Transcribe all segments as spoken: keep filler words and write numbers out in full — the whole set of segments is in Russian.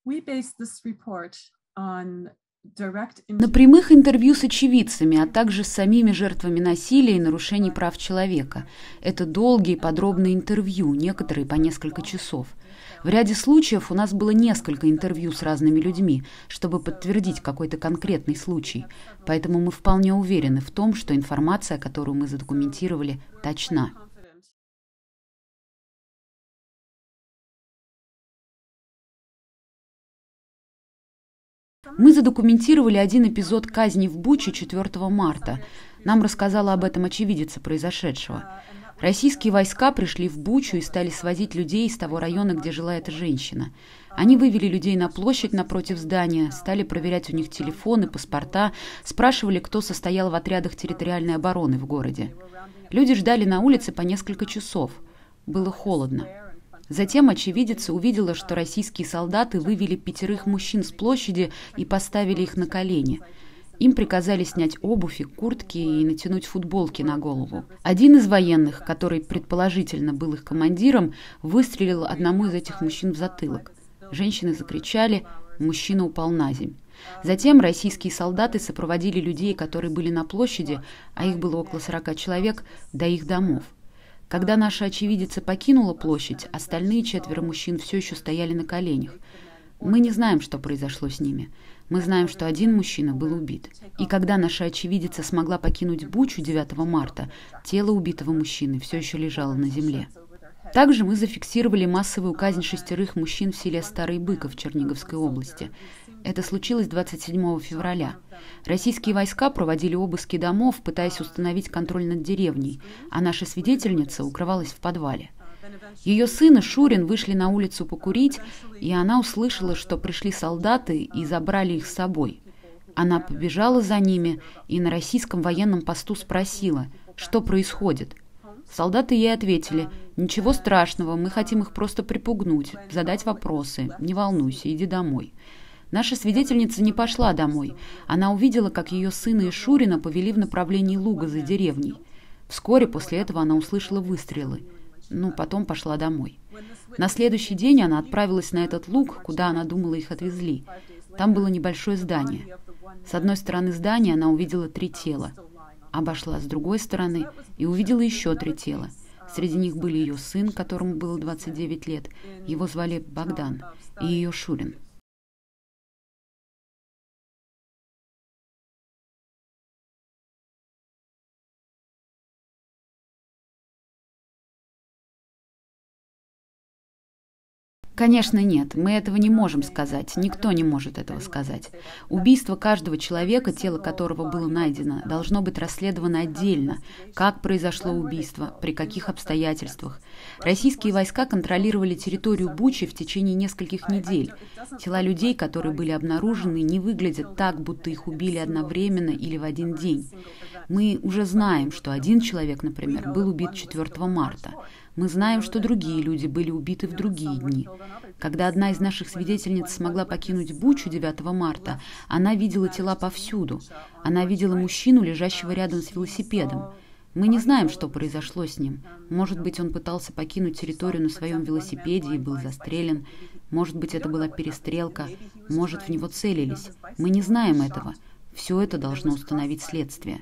На прямых интервью с очевидцами, а также с самими жертвами насилия и нарушений прав человека. Это долгие подробные интервью, некоторые по несколько часов. В ряде случаев у нас было несколько интервью с разными людьми, чтобы подтвердить какой-то конкретный случай. Поэтому мы вполне уверены в том, что информация, которую мы задокументировали, точна. Мы задокументировали один эпизод казни в Буче четвёртого марта. Нам рассказала об этом очевидица произошедшего. Российские войска пришли в Бучу и стали свозить людей из того района, где жила эта женщина. Они вывели людей на площадь напротив здания, стали проверять у них телефоны, паспорта, спрашивали, кто состоял в отрядах территориальной обороны в городе. Люди ждали на улице по несколько часов. Было холодно. Затем очевидица увидела, что российские солдаты вывели пятерых мужчин с площади и поставили их на колени. Им приказали снять обувь и куртки и натянуть футболки на голову. Один из военных, который предположительно был их командиром, выстрелил одному из этих мужчин в затылок. Женщины закричали, мужчина упал на землю. Затем российские солдаты сопроводили людей, которые были на площади, а их было около сорока человек, до их домов. Когда наша очевидица покинула площадь, остальные четверо мужчин все еще стояли на коленях. Мы не знаем, что произошло с ними. Мы знаем, что один мужчина был убит. И когда наша очевидица смогла покинуть Бучу девятого марта, тело убитого мужчины все еще лежало на земле. Также мы зафиксировали массовую казнь шестерых мужчин в селе Старый Быков Черниговской области. Это случилось двадцать седьмого февраля. Российские войска проводили обыски домов, пытаясь установить контроль над деревней, а наша свидетельница укрывалась в подвале. Ее сын и Шурин вышли на улицу покурить, и она услышала, что пришли солдаты и забрали их с собой. Она побежала за ними и на российском военном посту спросила, что происходит. Солдаты ей ответили: «Ничего страшного, мы хотим их просто припугнуть, задать вопросы, не волнуйся, иди домой». Наша свидетельница не пошла домой. Она увидела, как ее сына и Шурина повели в направлении луга за деревней. Вскоре после этого она услышала выстрелы. Ну, потом пошла домой. На следующий день она отправилась на этот луг, куда она думала их отвезли. Там было небольшое здание. С одной стороны здания она увидела три тела. Обошла с другой стороны и увидела еще три тела. Среди них были ее сын, которому было двадцать девять лет, его звали Богдан, и ее Шурин. Конечно, нет, мы этого не можем сказать, никто не может этого сказать. Убийство каждого человека, тело которого было найдено, должно быть расследовано отдельно. Как произошло убийство, при каких обстоятельствах. Российские войска контролировали территорию Бучи в течение нескольких недель. Тела людей, которые были обнаружены, не выглядят так, будто их убили одновременно или в один день. Мы уже знаем, что один человек, например, был убит четвёртого марта. Мы знаем, что другие люди были убиты в другие дни. Когда одна из наших свидетельниц смогла покинуть Бучу девятого марта, она видела тела повсюду. Она видела мужчину, лежащего рядом с велосипедом. Мы не знаем, что произошло с ним. Может быть, он пытался покинуть территорию на своем велосипеде и был застрелен. Может быть, это была перестрелка. Может, в него целились. Мы не знаем этого. Все это должно установить следствие.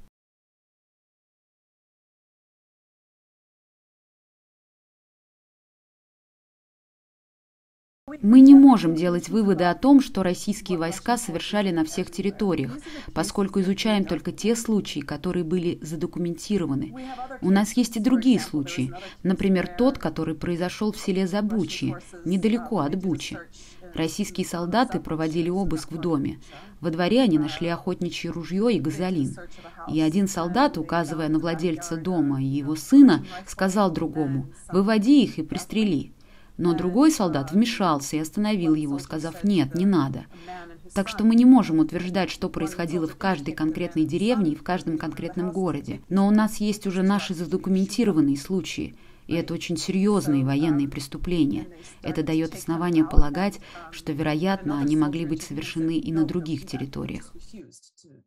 Мы не можем делать выводы о том, что российские войска совершали на всех территориях, поскольку изучаем только те случаи, которые были задокументированы. У нас есть и другие случаи, например, тот, который произошел в селе Забучье, недалеко от Бучи. Российские солдаты проводили обыск в доме. Во дворе они нашли охотничье ружье и газолин. И один солдат, указывая на владельца дома и его сына, сказал другому: «Выводи их и пристрели». Но другой солдат вмешался и остановил его, сказав: «Нет, не надо». Так что мы не можем утверждать, что происходило в каждой конкретной деревне и в каждом конкретном городе. Но у нас есть уже наши задокументированные случаи, и это очень серьезные военные преступления. Это дает основание полагать, что, вероятно, они могли быть совершены и на других территориях.